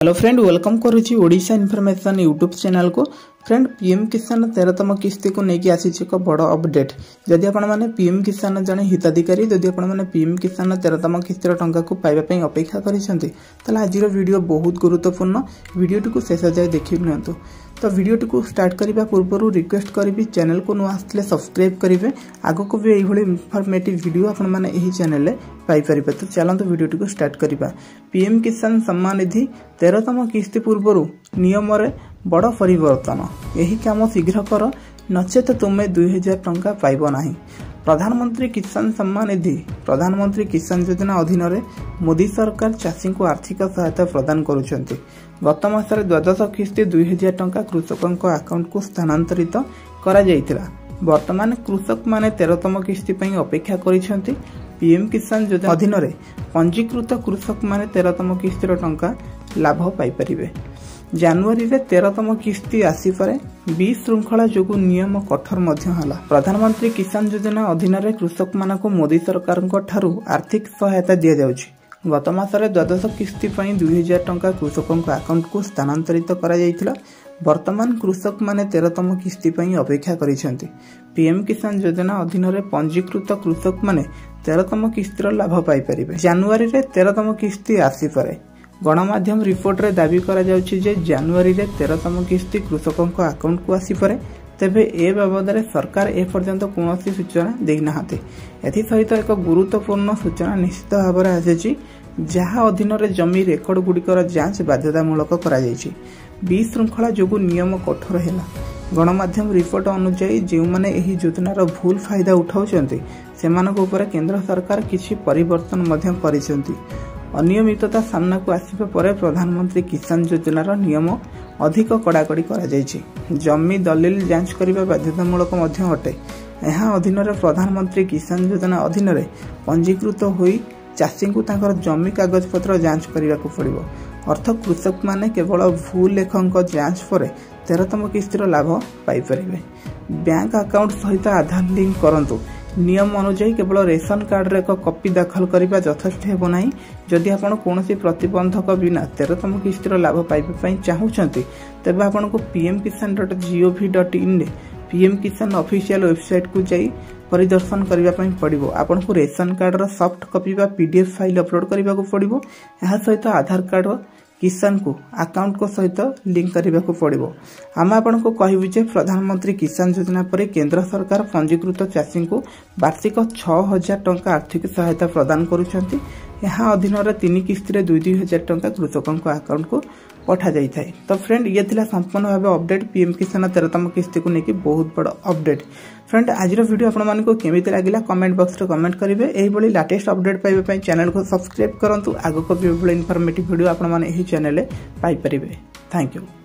Hello friend, welcome करुच्ची Odisha information YouTube channel को। Friend, PM Kisan 13तम किस्ती को लेकिन आसी एक बड़ अपडेट। जदि आपण मैंने पीएम किसान जड़े हिताधिकारी, जदि आपण मैंने पीएम किसान 13तम किस्तिर टंका को पाइबा अपेक्षा करिसेंती, ताले आजिर वीडियो बहुत गुरुत्वपूर्ण। वीडियोटी को शेष जाए देखि नियंतु। तो वीडियोटी को स्टार्ट करने पूर्व रिक्वेस्ट करी चैनल को नुआ आसले सब्सक्राइब करेंगे। आग को भी यही इनफॉर्मेटिव वीडियो आपण मैंने यही चैनल पाइपर। तो चलते वीडियोटी को स्टार्ट करवा। पीएम किसान सम्मान निधि 13तम किस्ती पूर्व नियम रे बड़ परिवर्तन। यही काम शीघ्र कर, नचेत तुम्हें 2000 टंका पाइब नाही। प्रधानमंत्री किसान सम्मान निधि प्रधानमंत्री किसान योजना अधीन रे मोदी सरकार चाषी को आर्थिक सहायता प्रदान करुछंती। गत मासरे द्वादश किस्ती 2000 टंका कृषकों अकाउंट को स्थानांतरित करा जायतिला। वर्तमान कृषक माने 13तम किस्ती पई अपेक्षा करिसेंती। पीएम किसान योजना अधीन रे पंजीकृत कृषक माने 13तम किस्तीर टंका लाभ पाई परिबे। जनवरी रे 13तम किस्ती आसी पारे। विशृंखला जोगु नियम कठोर मध्य हला। प्रधानमंत्री किसान योजना अधीन रे कृषक मानक मोदी सरकार ठारू आर्थिक सहायता दिया जाउछि। गत मासरे द्वादश किस्ती पई 2000 टंका कृषकों अकाउंट को स्थानांतरित करा जायतिला। वर्तमान कृषक माने 13तम किस्ती पई अपेक्षा करिसेंती। पीएम किसान योजना अधीन रे पंजीकृत कृषक माने 13तम किस्तीर लाभ पाई परिबे। जनवरी रे 13तम किस्ती आसी पारे। गणमाध्यम रिपोर्ट रे दाबी करा जाउछि जे जनवरी रे 13तम किस्ती कृषकों अकाउंट को आसी पारे। तेबे ए बाबद सरकार ए पर्यंत कौनसी सूचना देनाहांती। एथि सहित एक गुरुत्वपूर्ण सूचना निश्चित भाव में आसी, जहाँ अधीन रे जमी रेकर्ड गुड़िकर जांच बाध्यतामूलक करा जायछि। विशृंखला जोगु नियम कठोर हैला। गणमाध्यम रिपोर्ट अनुसार जो माने एही योजनार भूल फायदा उठाउछंती सेमानक ऊपर केंद्र सरकार किछि परिवर्तन मध्य करिसेंती। अनियमितता सामना को आसिबा परे प्रधानमंत्री किसान योजनार नियम अधिक कड़ाकड़ी करा जायछि। जमी दलिल जांच करबा बाध्यतामूलक मध्य अटे। यहाँ अधीन रे प्रधानमंत्री किसान योजना अधीन रे पंजीकृत होई चाषी को तांकर जमी कागज पत्र जांच करने को पड़िबो। अर्थ कृषक माने केवल भूल लेखक जांच पर 13तम किस्तीर लाभ पाई परिबे। बैंक अकाउंट सहित आधार लिंक करंतु। नियम अनुसार केवल रेशन कार्ड रे एक कॉपी दाखल करबा यथेष्ट हेबो नाही। जदि आपण कोनोसी प्रतिबंधक बिना 13तम किस्तीर लाभ पाइबा पई चाहुचंती, तेबे आपण को pmkisan.gov.in रे पीएम किसान ऑफिशियल वेबसाइट को जाई परिदर्शन करबा पई पड़िबो। आपण को रेशन कार्ड रो सॉफ्ट कॉपी बा पीडीएफ फाइल अपलोड करबा को पड़िबो। एहा सहित आधार कार्ड किसान को अकाउंट को सहित लिंक करने को पड़िबो। आम आपण को कहबू जे प्रधानमंत्री किसान योजना पर केंद्र सरकार पंजीकृत चाषी को वार्षिक 6000 टंका आर्थिक सहायता प्रदान करुछंती। यहाँ अधीन 3 किस्ती 2,000 टंका कृषकों अकाउंट को पठा जाई थाए। तो फ्रेंड, ये थिला संपूर्ण भाव अपडेट पीएम किसान 13तम किस्ती को लेकिन बहुत बड़ अपडेट। फ्रेंड, आज वीडियो आपण मानको केमिति लागिला कमेंट बॉक्स रे कमेंट करिवे। एही बळी लेटेस्ट अपडेट पाइबे पई चैनल को सब्सक्राइब करंतु। आगो को भी इनफॉर्मेटिव वीडियो आपण माने एही चैनल पाई परिबे। Thank you.